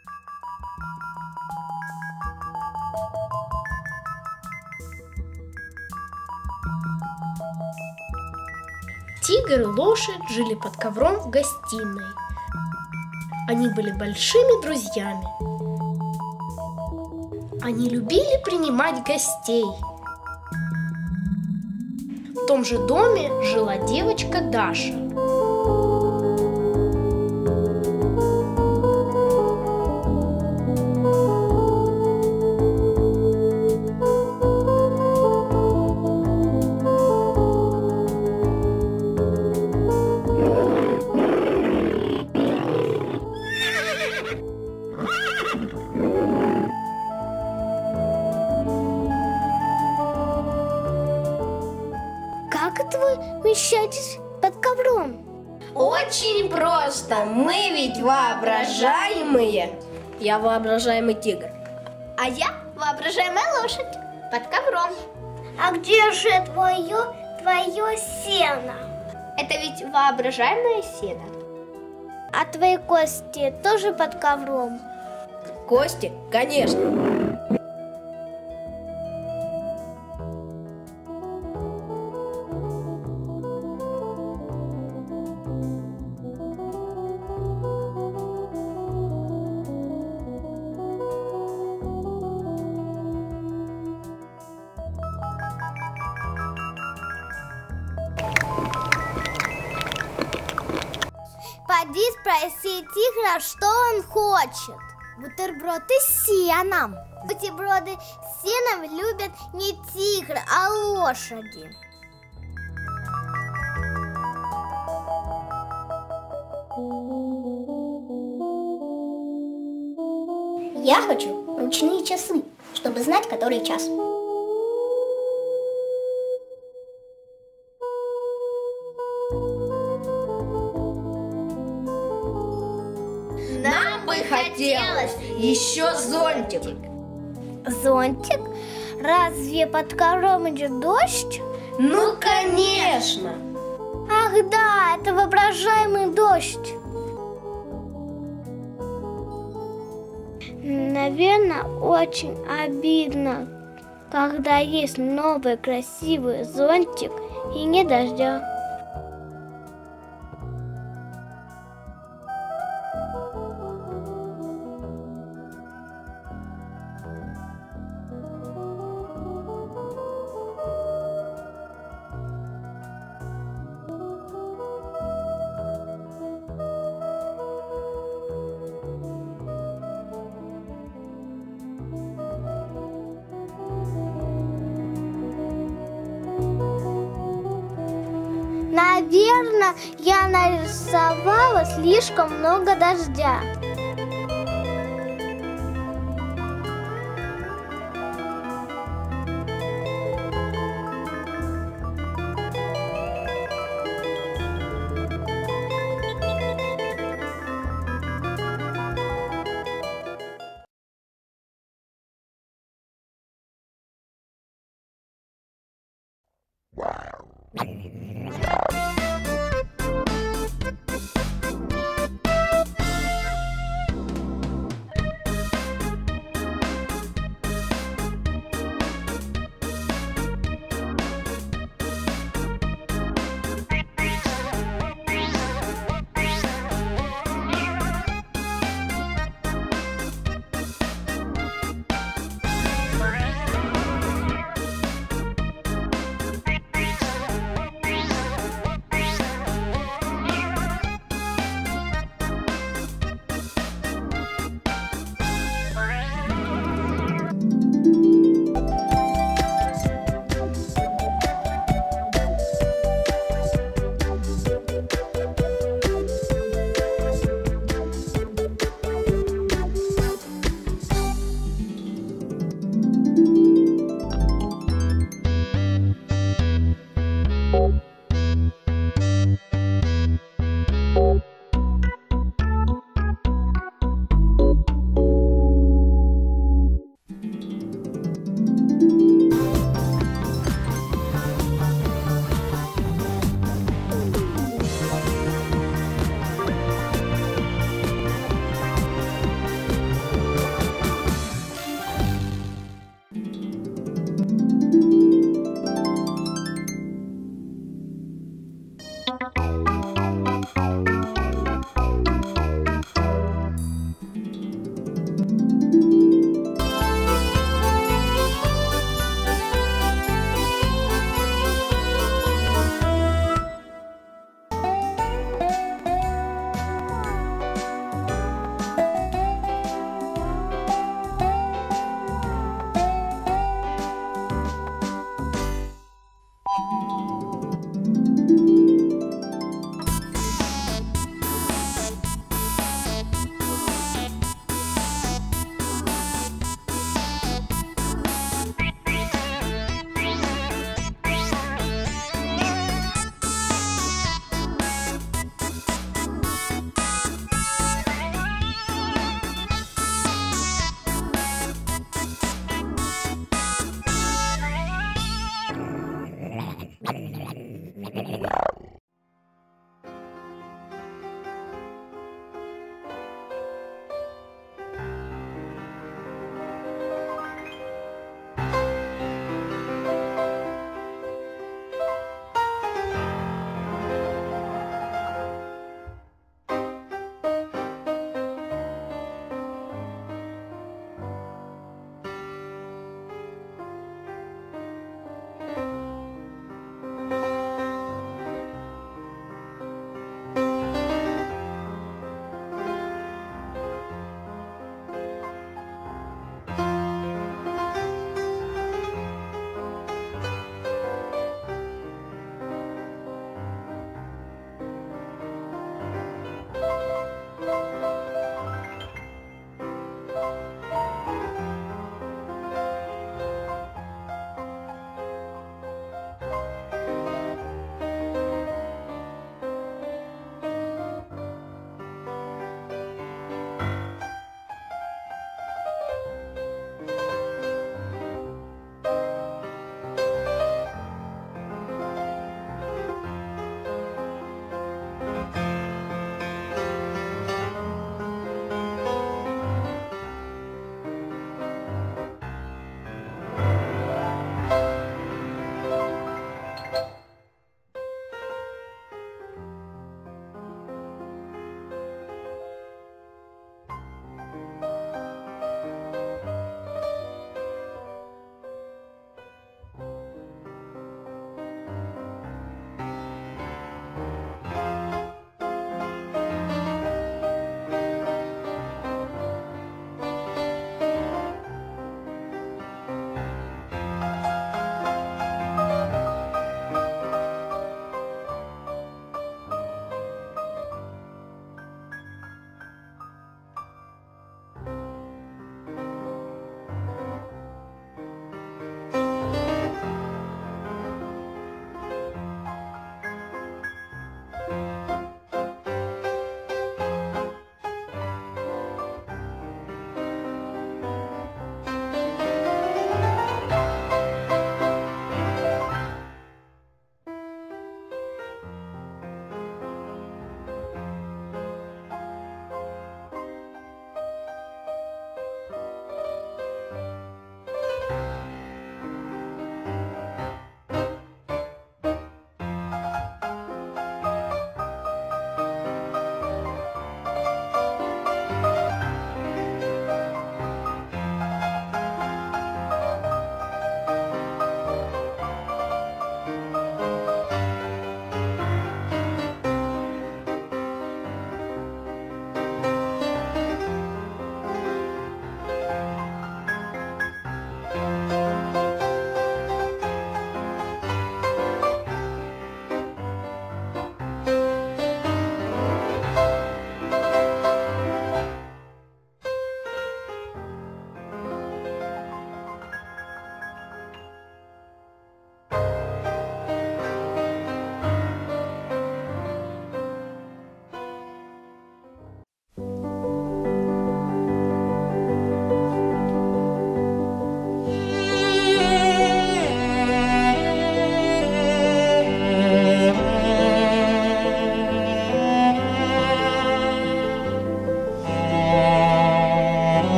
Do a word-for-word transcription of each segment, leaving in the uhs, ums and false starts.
Тигр и лошадь жили под ковром в гостиной. Они были большими друзьями. Они любили принимать гостей. В том же доме жила девочка Даша. Как это вы вмещаетесь под ковром? Очень просто. Мы ведь воображаемые. Я воображаемый тигр. А я воображаемая лошадь под ковром. А где же твое, твое сено? Это ведь воображаемое сено. А твои кости тоже под ковром? Кости? Конечно. Поди спроси тигра, что он хочет. Бутерброды с сеном. Бутерброды с сеном любят не тигры, а лошади. Я хочу ручные часы, чтобы знать, который час. Нам бы хотелось еще зонтик. Зонтик? Разве под ковром идет дождь? Ну, конечно. Ах да, это воображаемый дождь. Наверное, очень обидно, когда есть новый красивый зонтик и не дождя. Наверное, я нарисовала слишком много дождя.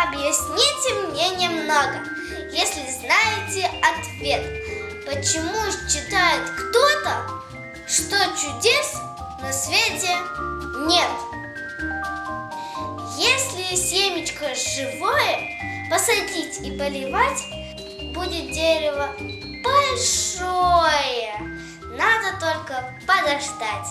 Объясните мне немного, если знаете ответ, почему считает кто-то, что чудес на свете нет. Если семечко живое посадить и поливать, будет дерево большое. Надо только подождать.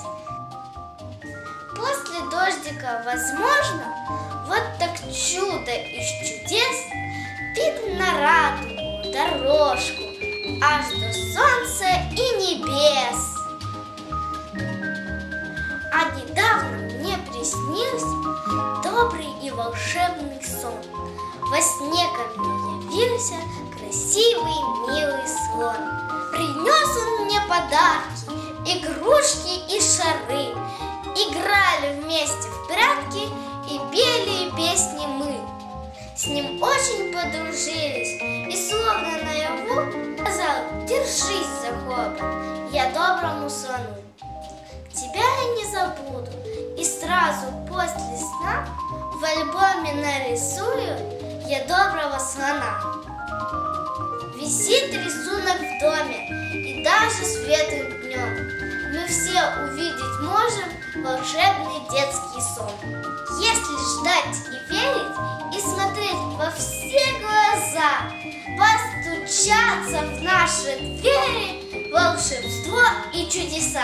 После дождика, возможно, вот так чудо из чудес, вид на радугу, дорожку, аж до солнца и небес. А недавно мне приснился добрый и волшебный сон. Во сне ко мне явился красивый, милый слон. Принес он мне подарки, игрушки и шары. Играли вместе в прятки и пели песни мы. С ним очень подружились, и словно наяву сказал: держись за хобот, я доброму слону. Тебя я не забуду, и сразу после сна в альбоме нарисую я доброго слона. Висит рисунок в доме, и даже светлым днем мы все увидеть можем волшебный детский сон. Если ждать и верить, и смотреть во все глаза, постучаться в наши двери волшебство и чудеса.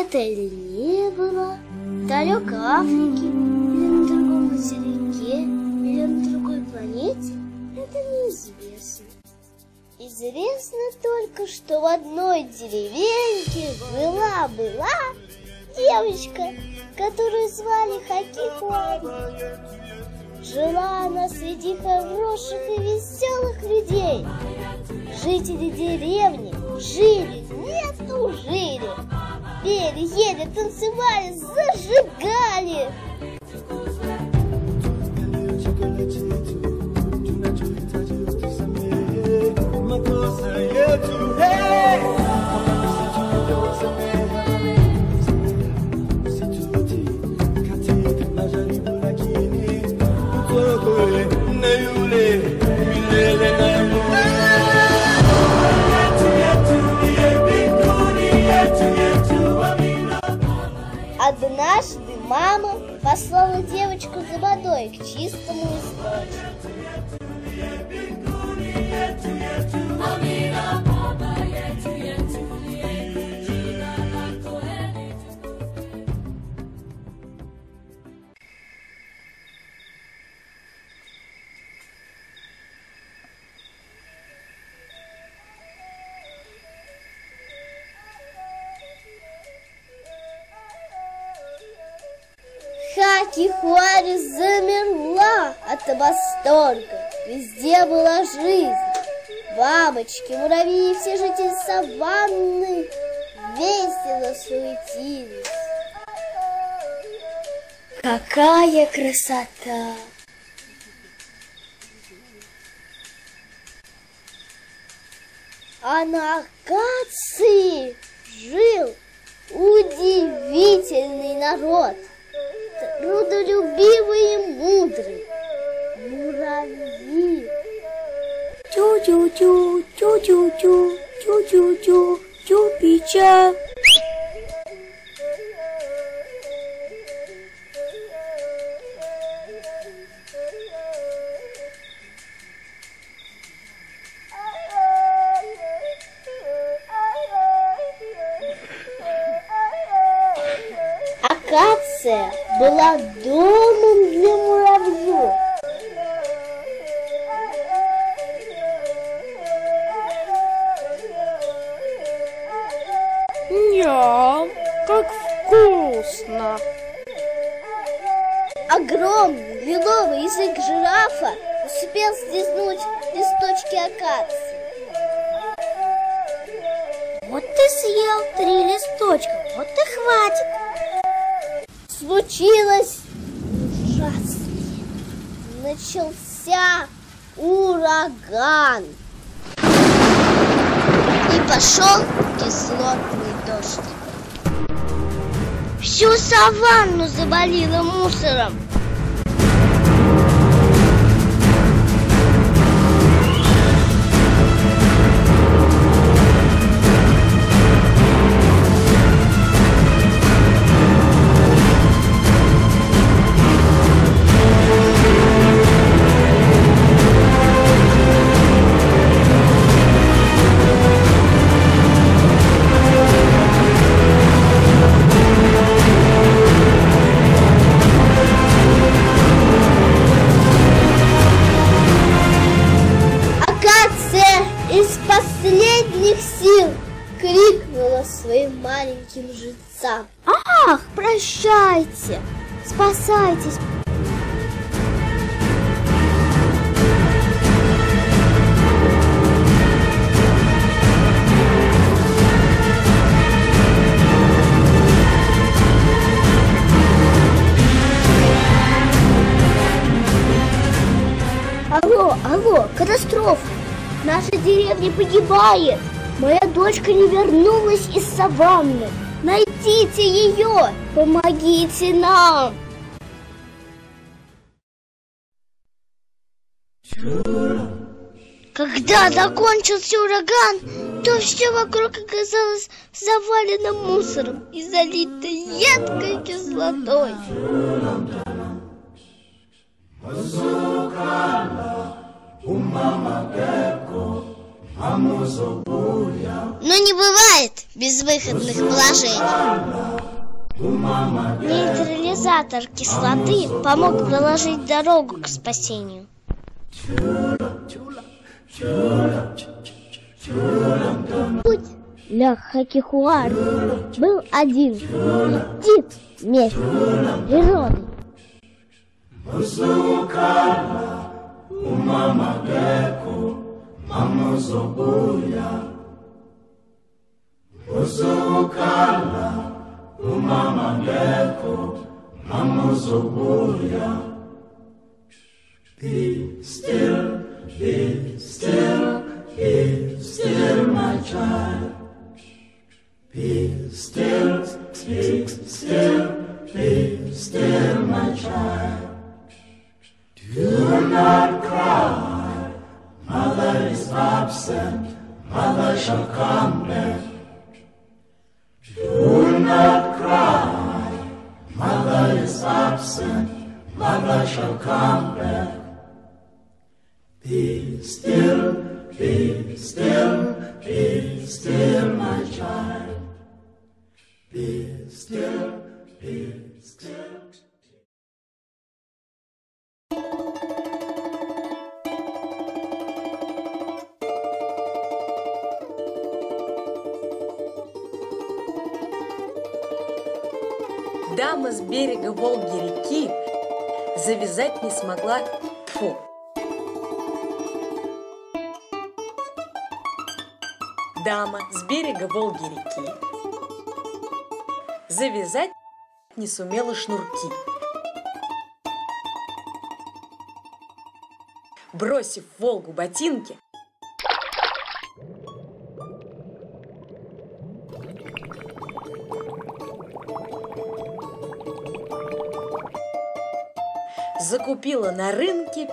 Это или не было в далекой Африке, или на другом материке, или на другой планете, это неизвестно. Известно только, что в одной деревеньке жила-была девочка, которую звали Хакихуари. Жила она среди хороших и веселых людей. Жители деревни жили, не тужили, пели, ели, танцевали, зажигали. Однажды мама послала девочку за водой к чистому источнику. Хакихуари замерла от восторга. Везде была жизнь. Бабочки, муравьи, все жители саванны весело суетились. Какая красота! А на акации жил удивительный народ. Трудолюбивый и мудрый муравьи. Тю-тю-тю, тю-тю-тю, тю-тю-тю, тю-пича. Акация была домом для муравьев. Ням, как вкусно! Огромный лиловый язык жирафа успел стиснуть листочки акации. Вот ты съел три листочка, вот и хватит. Случилось ужасное. Начался ураган. И пошел кислотный дождь. Всю саванну завалило мусором. Из последних сил крикнула своим маленьким жильцам: «Ах, прощайте! Спасайтесь!» Алло, алло, катастрофа! Наша деревня погибает! Моя дочка не вернулась из саванны! Найдите ее! Помогите нам! Когда закончился ураган, то все вокруг оказалось завалено мусором и залито едкой кислотой. Но не бывает безвыходных положений. Нейтрализатор кислоты помог проложить дорогу к спасению. Путь для Хакихуары был один: идти вместе с природой. Be still, be still, be still, my child. Be still, be still, be still, my child. Do not cry, mother is absent, mother shall come back. Do not cry, mother is absent, mother shall come back. Be still, be still, be still, my child. Be still, be still. Дама с берега Волги-реки завязать не смогла. Фу. Дама с берега Волги-реки завязать не сумела шнурки. Бросив в Волгу ботинки, закупила на рынке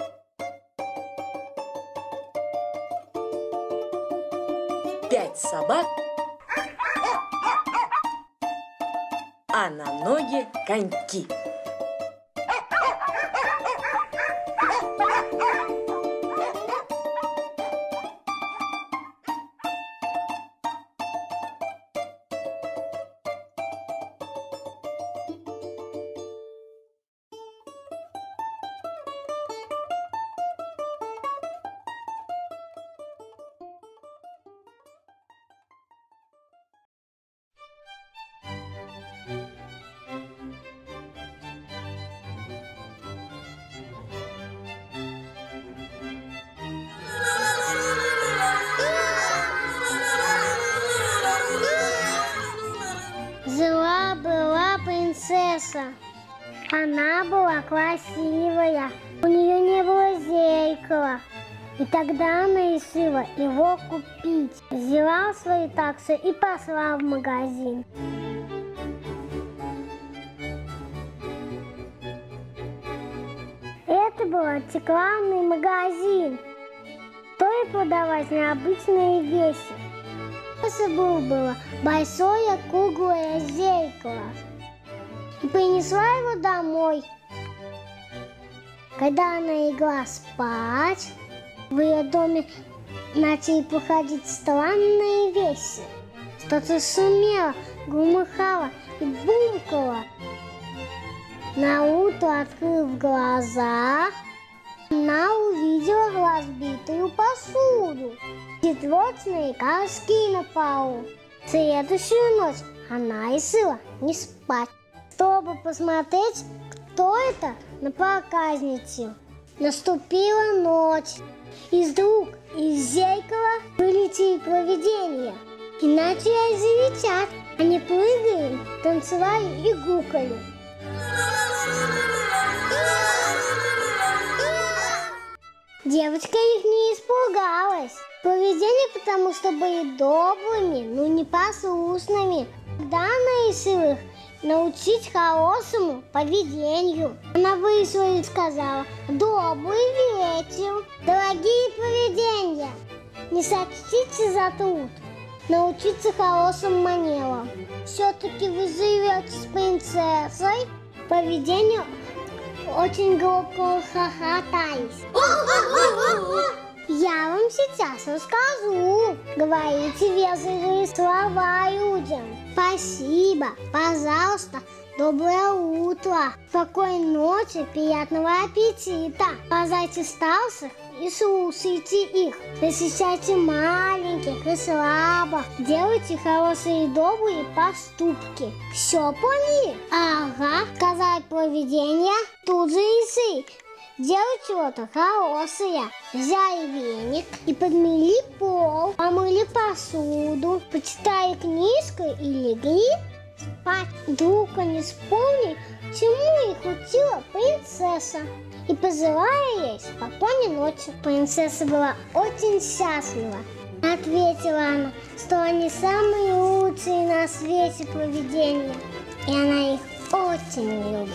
пять собак, а на ноги коньки. Жила-была принцесса. Она была красивая. У нее не было зеркала. И тогда она решила его купить. Взяла свою таксу и пошла в магазин. Это был стеклянный магазин. Стоит продавать необычные вещи. Было, было большое круглое зеркало. И принесла его домой. Когда она легла спать, в ее доме начали приходить странные вещи. Что-то шумело, громыхало и бумкало. На утро, открыв глаза, она увидела разбитую посуду, цветочные горшки на полу. В следующую ночь она решила не спать, чтобы посмотреть, кто это на проказнице. Наступила ночь, и вдруг из зеркала вылетели привидения и начали завизжать. Они прыгали, танцевали и гукали. Девочка их не испугалась. Привидения потому что были добрыми, но непослушными. Тогда она решила их научить хорошему поведению. Она вышла и сказала: «Добрый вечер, дорогие привидения! Не сочтите за труд научиться хорошим манерам. Все-таки вы живете с принцессой». Поведение очень громко хохотались. Я вам сейчас расскажу. Говорите вежливые слова людям. Спасибо, пожалуйста, доброе утро, спокойной ночи, приятного аппетита. Позвайте старших и слушайте их. Защищайте маленьких и слабых. Делайте хорошие и добрые поступки. Все поняли? Ага. Сказать поведение, тут же язык. Делать что-то хорошее. Взяли веник и подмели пол, помыли посуду, почитали книжку и легли спать. Вдруг они вспомнили, чему их учила принцесса, и пожелали ей спокойной ночи. Принцесса была очень счастлива. Ответила она, что они самые лучшие на свете поведения, и она их очень любит.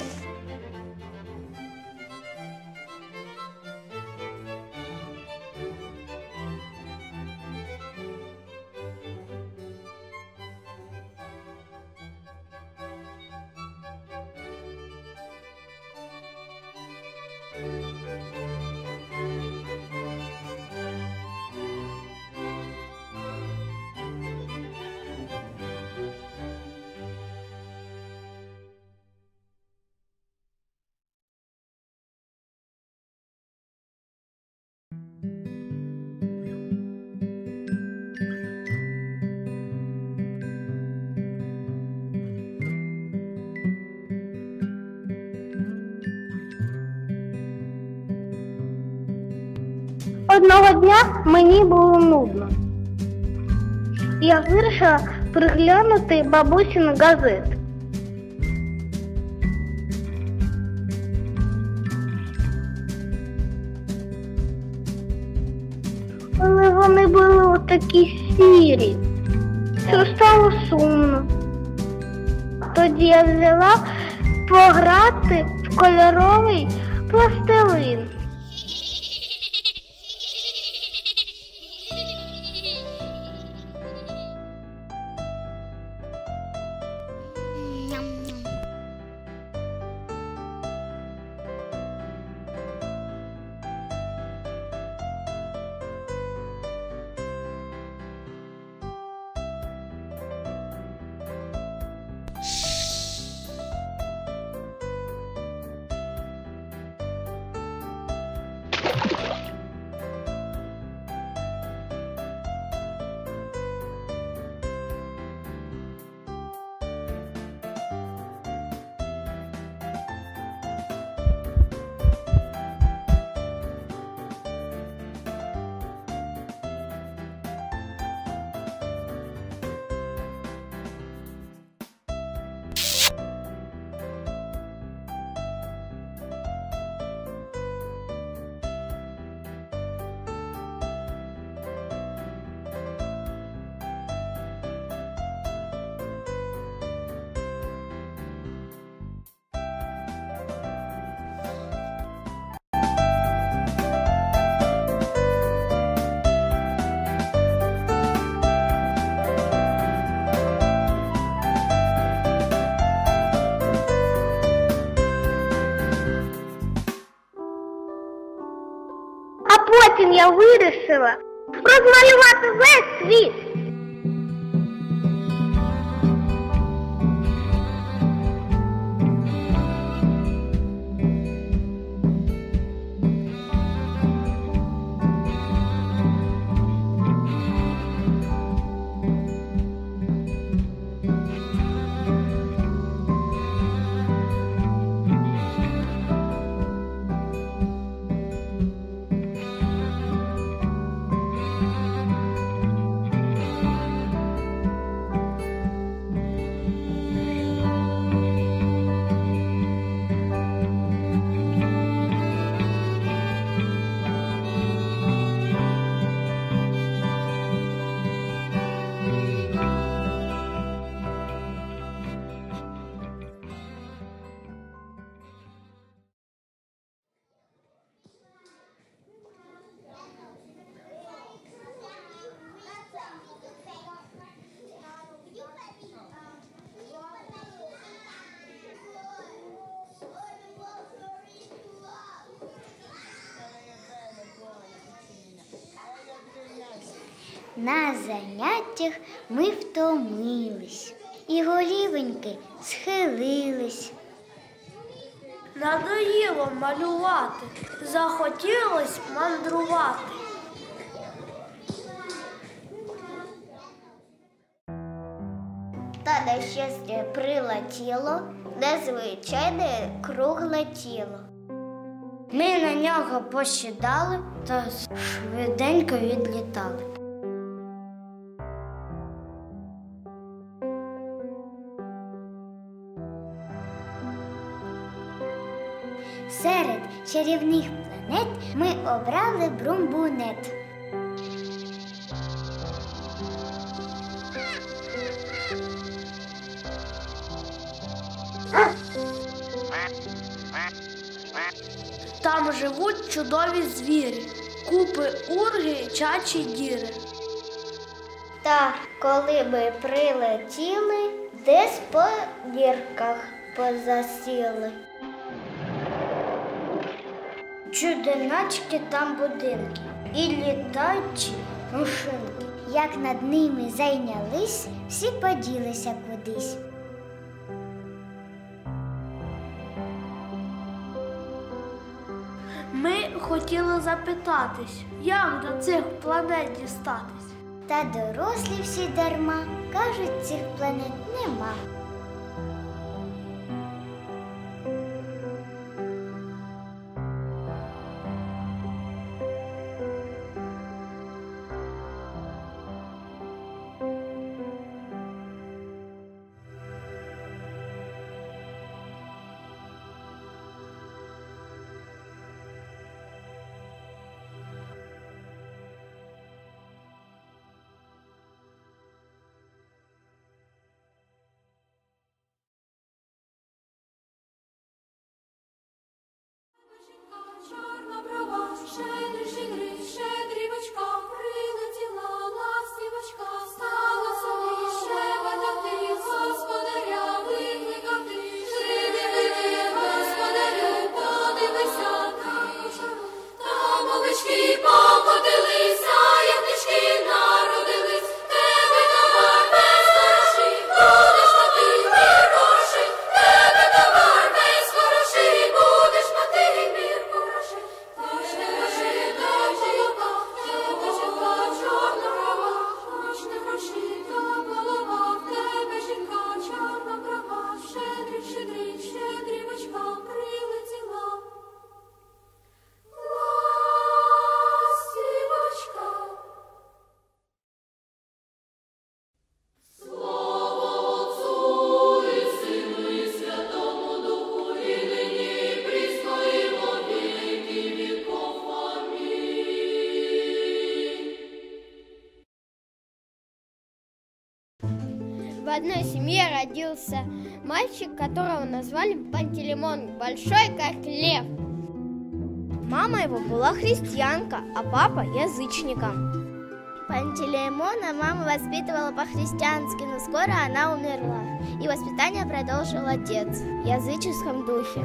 Одного дня мені було нудно. Я вирішила приглянути бабусину газету. Але вони були такі сірі, що стало сумно. Тоді я взяла пограти в кольоровий пластилин. Потім я вирішила розмалювати весь світ. На заняттях ми втомились, і голівеньки схилились. Надоїло малювати, захотілось мандрувати. Та на щастя прилетіло незвичайне кругле тіло. Ми на нього посідали та швиденько відлітали. Серед чарівних планет ми обрали Брумбунет. Там живуть чудові звірі, купи урги, чачі діри. Та коли ми прилетіли, десь по дірках позасіли. Чуденачки там будинки і літаючі машинки. Як над ними зайнялись, всі поділися кудись. Ми хотіли запитатись, як до цих планет дістатись. Та дорослі всі дарма, кажуть, цих планет нема. Щедрий, щедрий, щедрівочка, прилетіла ластівочка, стала собі щебетати, господаря викликати. Жиди, жиди, господарю, подивися, там овечки покотилися, ягнички народились, тебе товар без грошей, будеш мати мір грошей, тебе товар без грошей, будеш мати мір грошей. В одной семье родился мальчик, которого назвали Пантелеймон, большой как лев. Мама его была христианка, а папа язычником. Пантелеймона мама воспитывала по-христиански, но скоро она умерла, и воспитание продолжил отец в языческом духе.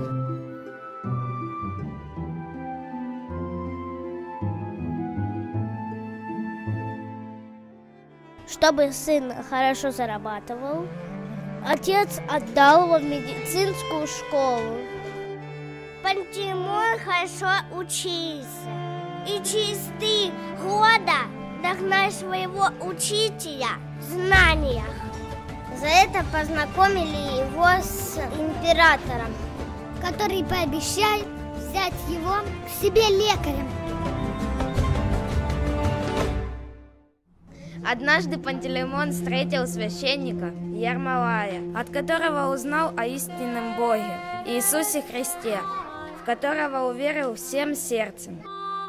Чтобы сын хорошо зарабатывал, отец отдал его в медицинскую школу. Пантелеймон хорошо учился, и через три года догнал своего учителя в знаниях. За это познакомили его с императором, который пообещал взять его к себе лекарем. Однажды Пантелеймон встретил священника Ермолая, от которого узнал о истинном Боге, Иисусе Христе, в которого уверил всем сердцем.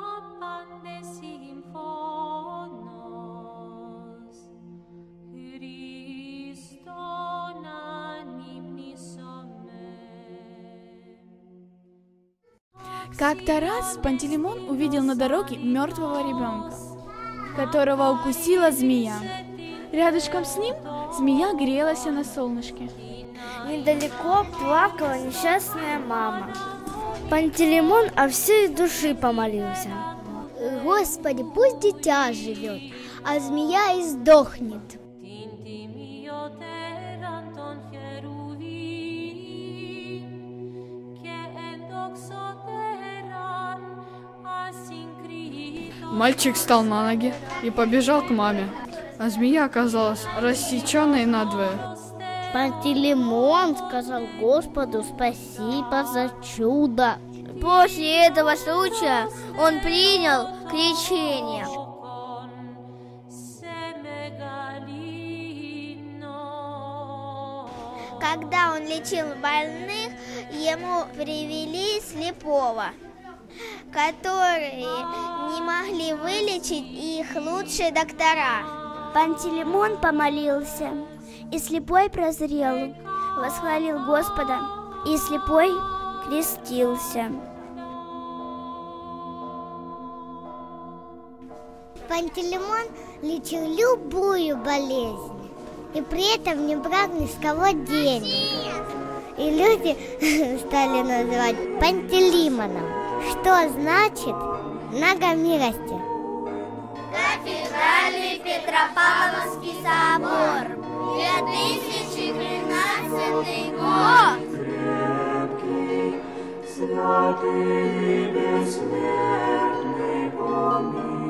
Как-то раз Пантелеймон увидел на дороге мертвого ребенка, которого укусила змея. Рядышком с ним змея грелась на солнышке. Недалеко плакала несчастная мама. Пантелеймон о всей души помолился. Господи, пусть дитя живет, а змея и сдохнет. Мальчик встал на ноги и побежал к маме, а змея оказалась рассеченной надвое. Пантелеймон сказал Господу спасибо за чудо. После этого случая он принял крещение. Когда он лечил больных, ему привели слепого, которые не могли вылечить их лучшие доктора. Пантелеймон помолился, и слепой прозрел, восхвалил Господа, и слепой крестился. Пантелеймон лечил любую болезнь, и при этом не брал ни с кого денег. И люди стали называть Пантелеймоном, что значит многомилостив. Кафедральный Петропавловский собор, две тысячи тринадцатый год. Святый и бессмертный помилуй.